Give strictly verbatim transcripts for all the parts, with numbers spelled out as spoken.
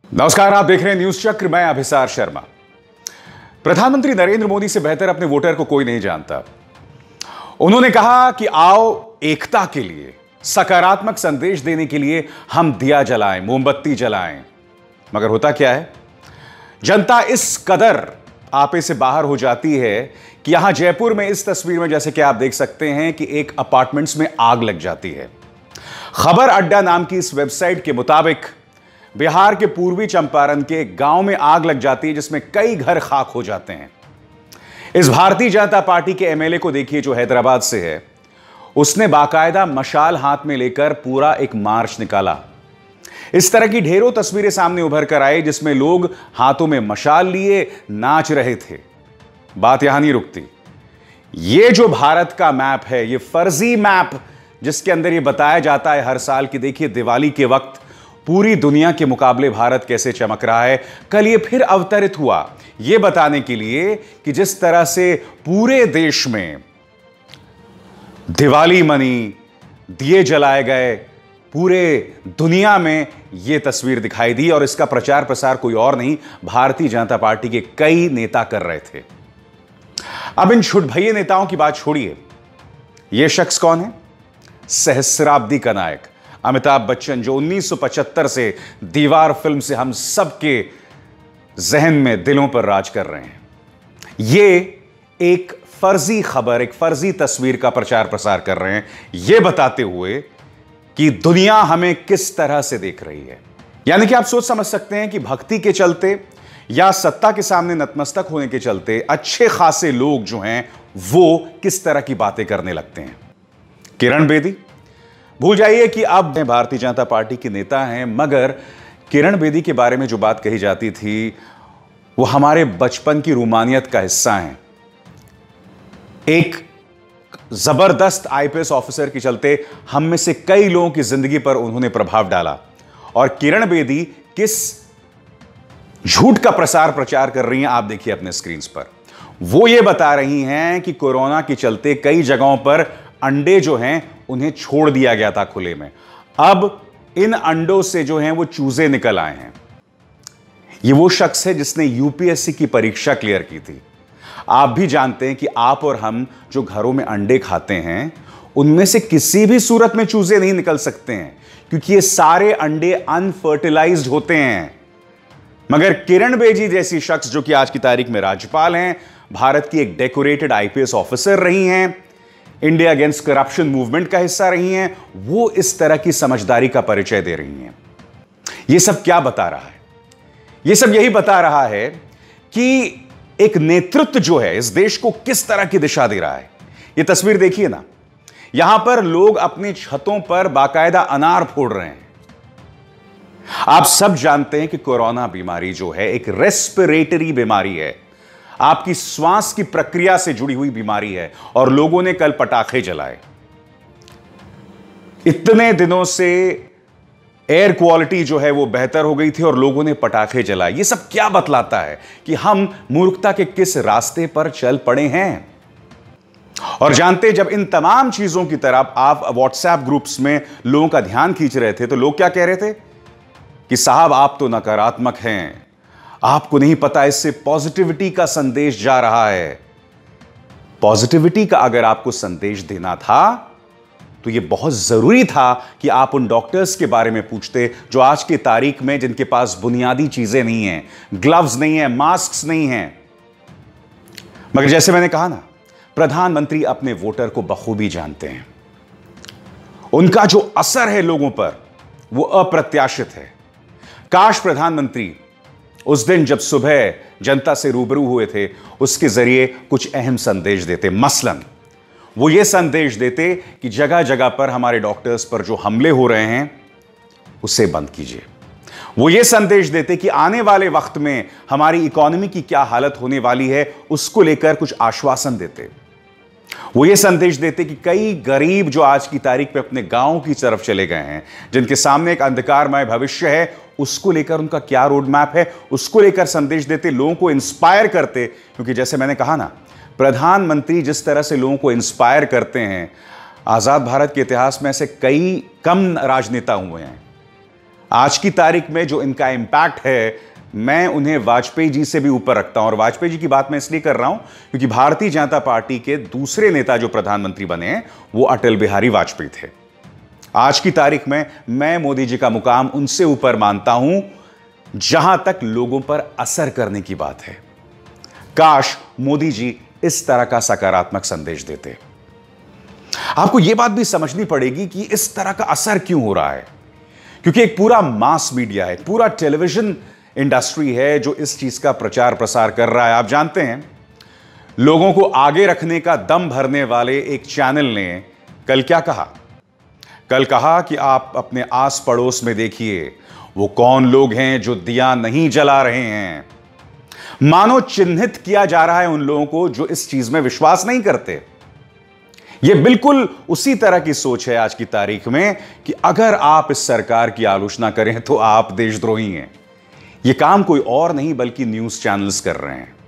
नमस्कार, आप देख रहे हैं न्यूज चक्र। मैं अभिसार शर्मा। प्रधानमंत्री नरेंद्र मोदी से बेहतर अपने वोटर को कोई नहीं जानता। उन्होंने कहा कि आओ एकता के लिए, सकारात्मक संदेश देने के लिए हम दिया जलाएं, मोमबत्ती जलाएं। मगर होता क्या है, जनता इस कदर आपे से बाहर हो जाती है कि यहां जयपुर में इस तस्वीर में जैसे कि आप देख सकते हैं कि एक अपार्टमेंट्स में आग लग जाती है। खबर अड्डा नाम की इस वेबसाइट के मुताबिक बिहार के पूर्वी चंपारण के एक गांव में आग लग जाती है, जिसमें कई घर खाक हो जाते हैं। इस भारतीय जनता पार्टी के एमएलए को देखिए, जो हैदराबाद से है। उसने बाकायदा मशाल हाथ में लेकर पूरा एक मार्च निकाला। इस तरह की ढेरों तस्वीरें सामने उभर कर आई, जिसमें लोग हाथों में मशाल लिए नाच रहे थे। बात यहां नहीं रुकती। यह जो भारत का मैप है, यह फर्जी मैप, जिसके अंदर यह बताया जाता है हर साल कि देखिए दिवाली के वक्त पूरी दुनिया के मुकाबले भारत कैसे चमक रहा है, कल ये फिर अवतरित हुआ ये बताने के लिए कि जिस तरह से पूरे देश में दिवाली मनी, दिए जलाए गए, पूरे दुनिया में यह तस्वीर दिखाई दी। और इसका प्रचार प्रसार कोई और नहीं, भारतीय जनता पार्टी के कई नेता कर रहे थे। अब इन छुटभइये नेताओं की बात छोड़िए। यह शख्स कौन है? सहस्राब्दी का नायक अमिताभ बच्चन, जो उन्नीस सौ पचहत्तर से दीवार फिल्म से हम सबके जहन में, दिलों पर राज कर रहे हैं। ये एक फर्जी खबर, एक फर्जी तस्वीर का प्रचार प्रसार कर रहे हैं, यह बताते हुए कि दुनिया हमें किस तरह से देख रही है। यानी कि आप सोच समझ सकते हैं कि भक्ति के चलते या सत्ता के सामने नतमस्तक होने के चलते अच्छे खासे लोग जो हैं वो किस तरह की बातें करने लगते हैं। किरण बेदी, भूल जाइए कि अब भारतीय जनता पार्टी के नेता हैं, मगर किरण बेदी के बारे में जो बात कही जाती थी वो हमारे बचपन की रूमानियत का हिस्सा हैं। एक जबरदस्त आईपीएस ऑफिसर के चलते हम में से कई लोगों की जिंदगी पर उन्होंने प्रभाव डाला। और किरण बेदी किस झूठ का प्रसार प्रचार कर रही हैं, आप देखिए अपने स्क्रीन पर। वो ये बता रही हैं कि कोरोना के चलते कई जगहों पर अंडे जो हैं उन्हें छोड़ दिया गया था खुले में। अब इन अंडों से जो हैं वो चूजे निकल आए हैं। ये वो शख्स है जिसने यूपीएससी की परीक्षा क्लियर की थी। आप भी जानते हैं कि आप और हम जो घरों में अंडे खाते हैं उनमें से किसी भी सूरत में चूजे नहीं निकल सकते हैं, क्योंकि ये सारे अंडे अनफर्टिलाइज्ड होते हैं। मगर किरण बेदी जैसी शख्स, जो कि आज की तारीख में राज्यपाल हैं, भारत की एक डेकोरेटेड आईपीएस ऑफिसर रही हैं, इंडिया अगेंस्ट करप्शन मूवमेंट का हिस्सा रही हैं, वो इस तरह की समझदारी का परिचय दे रही हैं। यह सब क्या बता रहा है? यह सब यही बता रहा है कि एक नेतृत्व जो है इस देश को किस तरह की दिशा दे रहा है। यह तस्वीर देखिए ना, यहां पर लोग अपनी छतों पर बाकायदा अनार फोड़ रहे हैं। आप सब जानते हैं कि कोरोना बीमारी जो है एक रेस्पिरेटरी बीमारी है, आपकी श्वास की प्रक्रिया से जुड़ी हुई बीमारी है। और लोगों ने कल पटाखे जलाए। इतने दिनों से एयर क्वालिटी जो है वो बेहतर हो गई थी और लोगों ने पटाखे जलाए। ये सब क्या बतलाता है कि हम मूर्खता के किस रास्ते पर चल पड़े हैं। और जानते, जब इन तमाम चीजों की तरफ आप व्हाट्सएप ग्रुप्स में लोगों का ध्यान खींच रहे थे तो लोग क्या कह रहे थे कि साहब आप तो नकारात्मक हैं, आपको नहीं पता इससे पॉजिटिविटी का संदेश जा रहा है। पॉजिटिविटी का अगर आपको संदेश देना था तो यह बहुत जरूरी था कि आप उन डॉक्टर्स के बारे में पूछते जो आज की तारीख में जिनके पास बुनियादी चीजें नहीं हैं, ग्लव्स नहीं है, मास्क नहीं है। मगर जैसे मैंने कहा ना, प्रधानमंत्री अपने वोटर को बखूबी जानते हैं। उनका जो असर है लोगों पर वो अप्रत्याशित है। काश प्रधानमंत्री उस दिन जब सुबह जनता से रूबरू हुए थे उसके जरिए कुछ अहम संदेश देते। मसलन वो ये संदेश देते कि जगह जगह पर हमारे डॉक्टर्स पर जो हमले हो रहे हैं उसे बंद कीजिए। वो ये संदेश देते कि आने वाले वक्त में हमारी इकोनॉमी की क्या हालत होने वाली है उसको लेकर कुछ आश्वासन देते। वो ये संदेश देते कि कई गरीब जो आज की तारीख में अपने गांव की तरफ चले गए हैं, जिनके सामने एक अंधकारमय भविष्य है, उसको लेकर उनका क्या रोड मैप है, उसको लेकर संदेश देते, लोगों को इंस्पायर करते। क्योंकि जैसे मैंने कहा ना, प्रधानमंत्री जिस तरह से लोगों को इंस्पायर करते हैं, आजाद भारत के इतिहास में ऐसे कई कम राजनेता हुए हैं। आज की तारीख में जो इनका इंपैक्ट है, मैं उन्हें वाजपेयी जी से भी ऊपर रखता हूं। और वाजपेयी जी की बात मैं इसलिए कर रहा हूं क्योंकि भारतीय जनता पार्टी के दूसरे नेता जो प्रधानमंत्री बने हैं वो अटल बिहारी वाजपेयी थे। आज की तारीख में मैं मोदी जी का मुकाम उनसे ऊपर मानता हूं जहां तक लोगों पर असर करने की बात है। काश मोदी जी इस तरह का सकारात्मक संदेश देते। आपको यह बात भी समझनी पड़ेगी कि इस तरह का असर क्यों हो रहा है, क्योंकि एक पूरा मास मीडिया है, पूरा टेलीविजन इंडस्ट्री है जो इस चीज का प्रचार प्रसार कर रहा है। आप जानते हैं, लोगों को आगे रखने का दम भरने वाले एक चैनल ने कल क्या कहा? कल कहा कि आप अपने आस पड़ोस में देखिए वो कौन लोग हैं जो दिया नहीं जला रहे हैं। मानो चिन्हित किया जा रहा है उन लोगों को जो इस चीज में विश्वास नहीं करते। यह बिल्कुल उसी तरह की सोच है आज की तारीख में कि अगर आप इस सरकार की आलोचना करें तो आप देशद्रोही हैं। यह काम कोई और नहीं बल्कि न्यूज चैनल्स कर रहे हैं।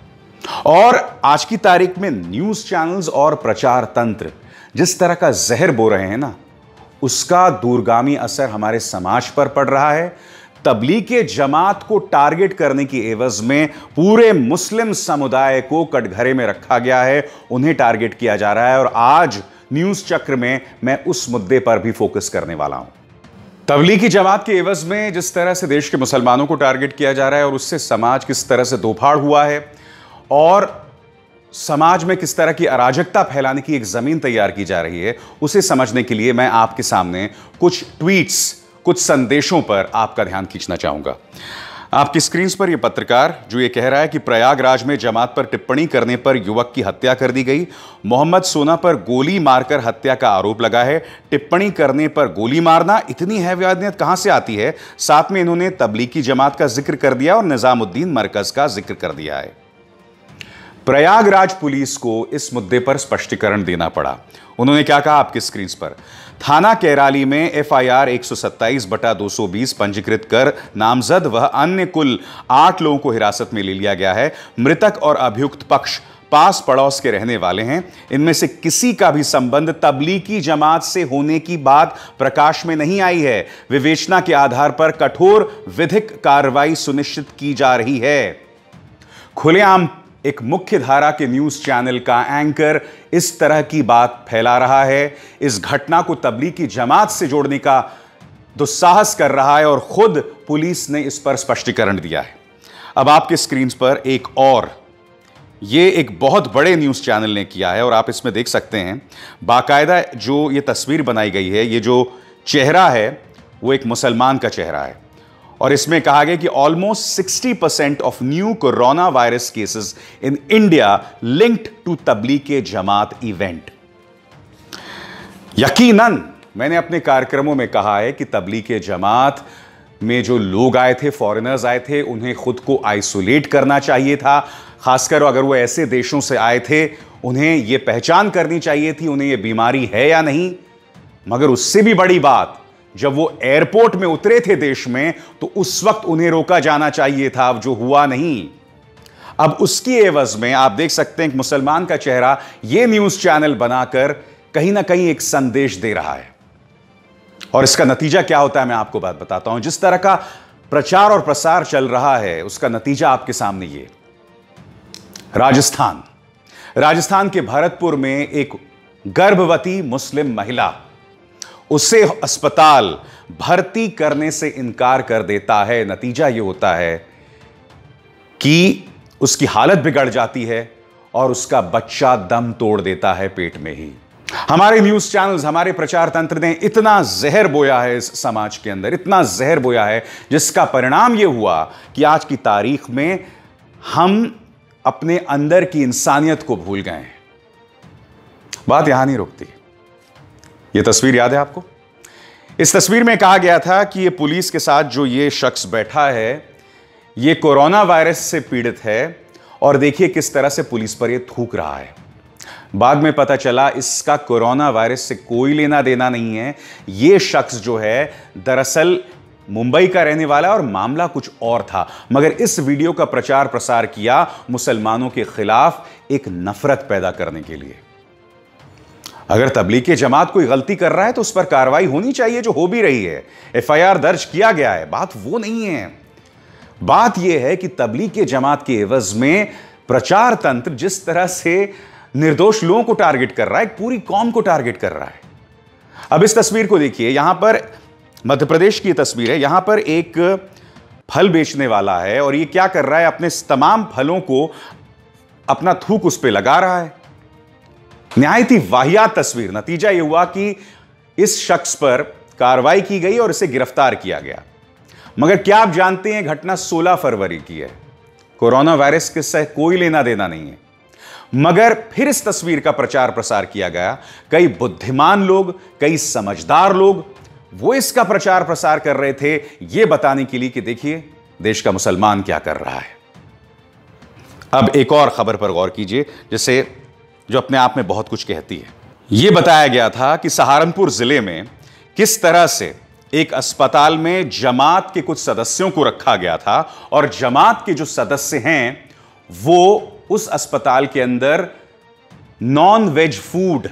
और आज की तारीख में न्यूज चैनल्स और प्रचार तंत्र जिस तरह का जहर बो रहे हैं ना, उसका दूरगामी असर हमारे समाज पर पड़ रहा है। तबलीगी जमात को टारगेट करने की एवज में पूरे मुस्लिम समुदाय को कटघरे में रखा गया है, उन्हें टारगेट किया जा रहा है। और आज न्यूज चक्र में मैं उस मुद्दे पर भी फोकस करने वाला हूं। तबलीगी जमात के एवज में जिस तरह से देश के मुसलमानों को टारगेट किया जा रहा है और उससे समाज किस तरह से दोफाड़ हुआ है और समाज में किस तरह की अराजकता फैलाने की एक जमीन तैयार की जा रही है, उसे समझने के लिए मैं आपके सामने कुछ ट्वीट्स, कुछ संदेशों पर आपका ध्यान खींचना चाहूंगा। आपकी स्क्रीन पर यह पत्रकार जो यह कह रहा है कि प्रयागराज में जमात पर टिप्पणी करने पर युवक की हत्या कर दी गई। मोहम्मद सोना पर गोली मारकर हत्या का आरोप लगा है। टिप्पणी करने पर गोली मारना, इतनी हैवानियत कहां से आती है? साथ में इन्होंने तबलीगी जमात का जिक्र कर दिया और निजामुद्दीन मरकज का जिक्र कर दिया है। प्रयागराज पुलिस को इस मुद्दे पर स्पष्टीकरण देना पड़ा। उन्होंने क्या कहा आपकी स्क्रीन पर? थाना कैराली में एफ आई आर एक सौ सत्ताईस बटा दो सौ बीस पंजीकृत कर नामजद वह अन्य कुल आठ लोगों को हिरासत में ले लिया गया है। मृतक और अभियुक्त पक्ष पास पड़ोस के रहने वाले हैं। इनमें से किसी का भी संबंध तबलीगी जमात से होने की बात प्रकाश में नहीं आई है। विवेचना के आधार पर कठोर विधिक कार्रवाई सुनिश्चित की जा रही है। खुलेआम एक मुख्य धारा के न्यूज चैनल का एंकर इस तरह की बात फैला रहा है, इस घटना को तबलीगी जमात से जोड़ने का दुस्साहस कर रहा है और खुद पुलिस ने इस पर स्पष्टीकरण दिया है। अब आपके स्क्रीन पर एक और, यह एक बहुत बड़े न्यूज चैनल ने किया है और आप इसमें देख सकते हैं बाकायदा जो यह तस्वीर बनाई गई है, यह जो चेहरा है वो एक मुसलमान का चेहरा है और इसमें कहा गया कि almost sixty percent of new corona virus cases in India linked to Tablighi Jamaat event. यकीनन मैंने अपने कार्यक्रमों में कहा है कि तबलीगी जमात में जो लोग आए थे, फॉरेनर्स आए थे, उन्हें खुद को आइसोलेट करना चाहिए था। खासकर अगर वो ऐसे देशों से आए थे, उन्हें यह पहचान करनी चाहिए थी उन्हें यह बीमारी है या नहीं। मगर उससे भी बड़ी बात, जब वो एयरपोर्ट में उतरे थे देश में, तो उस वक्त उन्हें रोका जाना चाहिए था, जो हुआ नहीं। अब उसकी एवज में आप देख सकते हैं कि मुसलमान का चेहरा यह न्यूज चैनल बनाकर कहीं ना कहीं एक संदेश दे रहा है। और इसका नतीजा क्या होता है मैं आपको बात बताता हूं। जिस तरह का प्रचार और प्रसार चल रहा है उसका नतीजा आपके सामने ये। राजस्थान राजस्थान के भरतपुर में एक गर्भवती मुस्लिम महिला, उसे अस्पताल भर्ती करने से इनकार कर देता है। नतीजा यह होता है कि उसकी हालत बिगड़ जाती है और उसका बच्चा दम तोड़ देता है पेट में ही। हमारे न्यूज चैनल्स, हमारे प्रचार तंत्र ने इतना जहर बोया है इस समाज के अंदर, इतना जहर बोया है, जिसका परिणाम यह हुआ कि आज की तारीख में हम अपने अंदर की इंसानियत को भूल गए हैं। बात यहां नहीं रुकती। यह तस्वीर याद है आपको? इस तस्वीर में कहा गया था कि यह पुलिस के साथ जो यह शख्स बैठा है, यह कोरोना वायरस से पीड़ित है और देखिए किस तरह से पुलिस पर यह थूक रहा है। बाद में पता चला इसका कोरोना वायरस से कोई लेना देना नहीं है। यह शख्स जो है दरअसल मुंबई का रहने वाला और मामला कुछ और था, मगर इस वीडियो का प्रचार प्रसार किया मुसलमानों के खिलाफ एक नफरत पैदा करने के लिए। अगर तबलीग जमात कोई गलती कर रहा है तो उस पर कार्रवाई होनी चाहिए, जो हो भी रही है, एफ आई आर दर्ज किया गया है। बात वो नहीं है। बात यह है कि तबलीग जमात के एवज में प्रचार तंत्र जिस तरह से निर्दोष लोगों को टारगेट कर रहा है, एक पूरी कौम को टारगेट कर रहा है। अब इस तस्वीर को देखिए, यहां पर मध्य प्रदेश की तस्वीर है। यहां पर एक फल बेचने वाला है और ये क्या कर रहा है, अपने तमाम फलों को अपना थूक उस पर लगा रहा है। निहायत ही वाहियात तस्वीर। नतीजा यह हुआ कि इस शख्स पर कार्रवाई की गई और इसे गिरफ्तार किया गया। मगर क्या आप जानते हैं, घटना सोलह फरवरी की है। कोरोना वायरस के साथ कोई लेना देना नहीं है। मगर फिर इस तस्वीर का प्रचार प्रसार किया गया। कई बुद्धिमान लोग, कई समझदार लोग वो इसका प्रचार प्रसार कर रहे थे, यह बताने के लिए कि देखिए देश का मुसलमान क्या कर रहा है। अब एक और खबर पर गौर कीजिए, जिसे जो अपने आप में बहुत कुछ कहती है। यह बताया गया था कि सहारनपुर जिले में किस तरह से एक अस्पताल में जमात के कुछ सदस्यों को रखा गया था और जमात के जो सदस्य हैं वो उस अस्पताल के अंदर नॉन वेज फूड,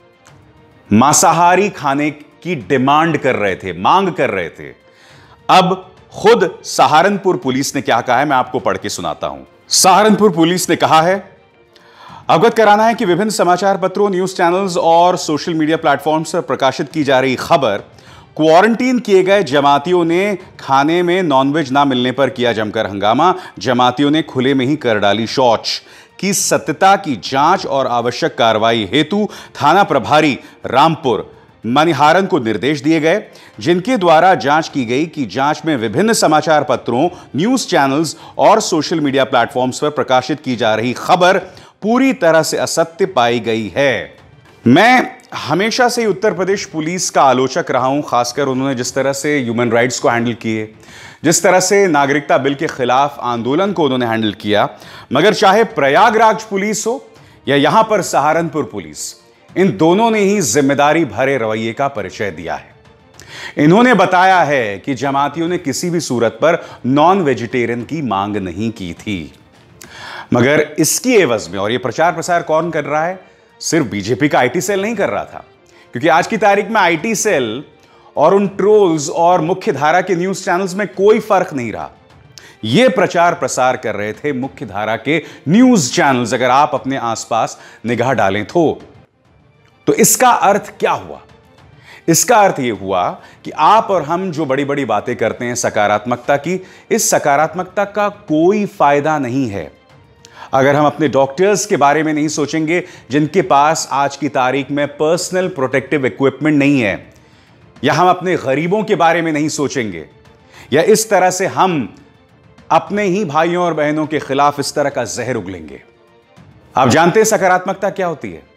मांसाहारी खाने की डिमांड कर रहे थे, मांग कर रहे थे। अब खुद सहारनपुर पुलिस ने क्या कहा है, मैं आपको पढ़ के सुनाता हूं। सहारनपुर पुलिस ने कहा है, अवगत कराना है कि विभिन्न समाचार पत्रों, न्यूज चैनल्स और सोशल मीडिया प्लेटफॉर्म्स पर प्रकाशित की जा रही खबर, क्वारंटीन किए गए जमातियों ने खाने में नॉनवेज ना मिलने पर किया जमकर हंगामा। जमातियों ने खुले में ही कर डाली शौच की सत्यता की जांच और आवश्यक कार्रवाई हेतु थाना प्रभारी रामपुर मनिहारन को निर्देश दिए गए, जिनके द्वारा जांच की गई कि जांच में विभिन्न समाचार पत्रों, न्यूज चैनल्स और सोशल मीडिया प्लेटफॉर्म्स पर प्रकाशित की जा रही खबर पूरी तरह से असत्य पाई गई है। मैं हमेशा से उत्तर प्रदेश पुलिस का आलोचक रहा हूं, खासकर उन्होंने जिस तरह से ह्यूमन राइट्स को हैंडल किए, जिस तरह से नागरिकता बिल के खिलाफ आंदोलन को उन्होंने हैंडल किया। मगर चाहे प्रयागराज पुलिस हो या यहां पर सहारनपुर पुलिस, इन दोनों ने ही जिम्मेदारी भरे रवैये का परिचय दिया है। इन्होंने बताया है कि जमातियों ने किसी भी सूरत पर नॉन वेजिटेरियन की मांग नहीं की थी। मगर इसकी एवज में, और यह प्रचार प्रसार कौन कर रहा है, सिर्फ बीजेपी का आईटी सेल नहीं कर रहा था, क्योंकि आज की तारीख में आईटी सेल और उन ट्रोल्स और मुख्य धारा के न्यूज चैनल्स में कोई फर्क नहीं रहा। यह प्रचार प्रसार कर रहे थे मुख्य धारा के न्यूज चैनल्स, अगर आप अपने आसपास निगाह डालें तो। तो इसका अर्थ क्या हुआ? इसका अर्थ यह हुआ कि आप और हम जो बड़ी बड़ी बातें करते हैं सकारात्मकता की, इस सकारात्मकता का कोई फायदा नहीं है अगर हम अपने डॉक्टर्स के बारे में नहीं सोचेंगे, जिनके पास आज की तारीख में पर्सनल प्रोटेक्टिव इक्विपमेंट नहीं है, या हम अपने गरीबों के बारे में नहीं सोचेंगे, या इस तरह से हम अपने ही भाइयों और बहनों के खिलाफ इस तरह का जहर उगलेंगे। आप जानते हैं सकारात्मकता क्या होती है?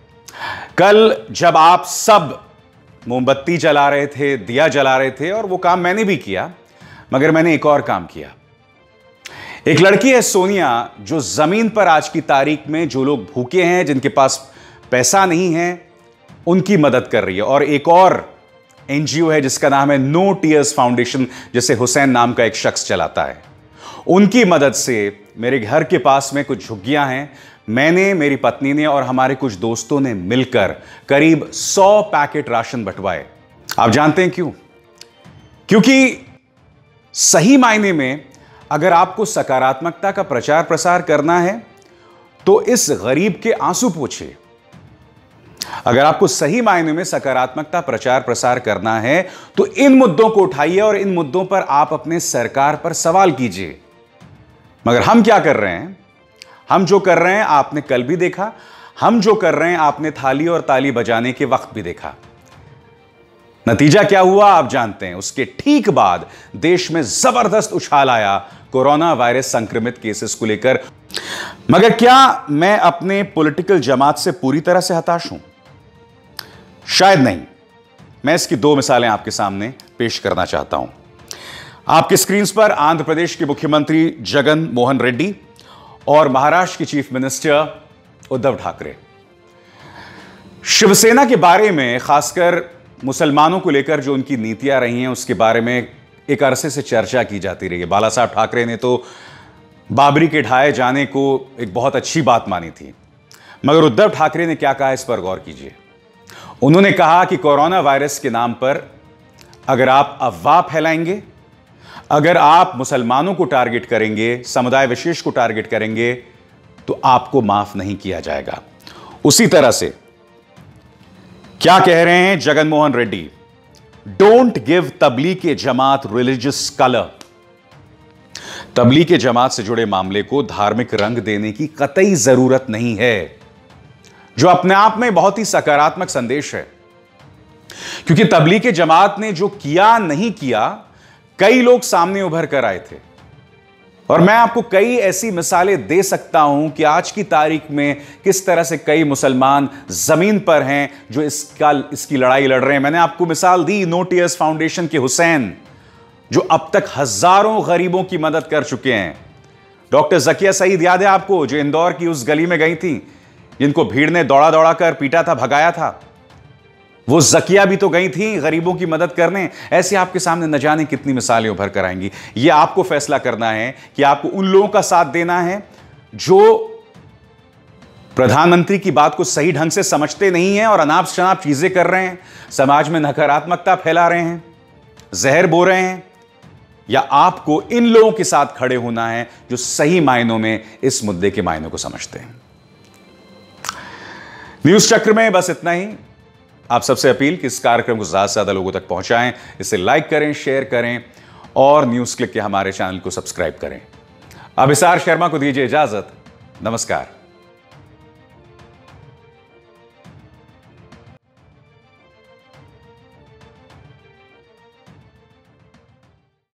कल जब आप सब मोमबत्ती जला रहे थे, दिया जला रहे थे, और वो काम मैंने भी किया, मगर मैंने एक और काम किया। एक लड़की है सोनिया, जो जमीन पर आज की तारीख में जो लोग भूखे हैं, जिनके पास पैसा नहीं है, उनकी मदद कर रही है। और एक और एनजीओ है जिसका नाम है नो टीयर्स फाउंडेशन, जिसे हुसैन नाम का एक शख्स चलाता है। उनकी मदद से मेरे घर के पास में कुछ झुग्गियां हैं, मैंने, मेरी पत्नी ने और हमारे कुछ दोस्तों ने मिलकर करीब सौ पैकेट राशन बंटवाए। आप जानते हैं क्यों? क्योंकि सही मायने में अगर आपको सकारात्मकता का प्रचार प्रसार करना है तो इस गरीब के आंसू पोंछिए। अगर आपको सही मायने में सकारात्मकता प्रचार प्रसार करना है तो इन मुद्दों को उठाइए और इन मुद्दों पर आप अपने सरकार पर सवाल कीजिए। मगर हम क्या कर रहे हैं? हम जो कर रहे हैं आपने कल भी देखा, हम जो कर रहे हैं आपने थाली और ताली बजाने के वक्त भी देखा। नतीजा क्या हुआ आप जानते हैं। उसके ठीक बाद देश में जबरदस्त उछाल आया कोरोना वायरस संक्रमित केसेस को लेकर। मगर क्या मैं अपने पॉलिटिकल जमात से पूरी तरह से हताश हूं? शायद नहीं। मैं इसकी दो मिसालें आपके सामने पेश करना चाहता हूं। आपके स्क्रीन पर आंध्र प्रदेश के मुख्यमंत्री जगन मोहन रेड्डी और महाराष्ट्र के चीफ मिनिस्टर उद्धव ठाकरे। शिवसेना के बारे में, खासकर मुसलमानों को लेकर जो उनकी नीतियां रही हैं, उसके बारे में एक अरसे से चर्चा की जाती रही है। बाला साहब ठाकरे ने तो बाबरी के ढाए जाने को एक बहुत अच्छी बात मानी थी, मगर उद्धव ठाकरे ने क्या कहा, इस पर गौर कीजिए। उन्होंने कहा कि कोरोना वायरस के नाम पर अगर आप अफवाह फैलाएंगे, अगर आप मुसलमानों को टारगेट करेंगे, समुदाय विशेष को टारगेट करेंगे, तो आपको माफ नहीं किया जाएगा। उसी तरह से क्या कह रहे हैं जगन मोहन रेड्डी? डोंट गिव तबलीग के जमात रिलीजियस कलर। तबलीग के जमात से जुड़े मामले को धार्मिक रंग देने की कतई जरूरत नहीं है, जो अपने आप में बहुत ही सकारात्मक संदेश है। क्योंकि तबलीग के जमात ने जो किया नहीं किया, कई लोग सामने उभर कर आए थे। और मैं आपको कई ऐसी मिसालें दे सकता हूं कि आज की तारीख में किस तरह से कई मुसलमान जमीन पर हैं जो इसका इसकी लड़ाई लड़ रहे हैं। मैंने आपको मिसाल दी नो टीयर्स फाउंडेशन के हुसैन, जो अब तक हजारों गरीबों की मदद कर चुके हैं। डॉक्टर जकिया सईद याद है आपको, जो इंदौर की उस गली में गई थी, जिनको भीड़ ने दौड़ा दौड़ा कर पीटा था, भगाया था। वो जकिया भी तो गई थी गरीबों की मदद करने। ऐसे आपके सामने न जाने कितनी मिसालें उभर कर आएंगी। ये आपको फैसला करना है कि आपको उन लोगों का साथ देना है जो प्रधानमंत्री की बात को सही ढंग से समझते नहीं हैं और अनाप शनाप चीजें कर रहे हैं, समाज में नकारात्मकता फैला रहे हैं, जहर बो रहे हैं, या आपको इन लोगों के साथ खड़े होना है जो सही मायनों में इस मुद्दे के मायनों को समझते हैं। न्यूज चक्र में बस इतना ही। आप सबसे अपील कि इस कार्यक्रम को ज्यादा से ज्यादा लोगों तक पहुंचाएं, इसे लाइक करें, शेयर करें और न्यूज क्लिक के हमारे चैनल को सब्सक्राइब करें। अभिसार शर्मा को दीजिए इजाजत। नमस्कार।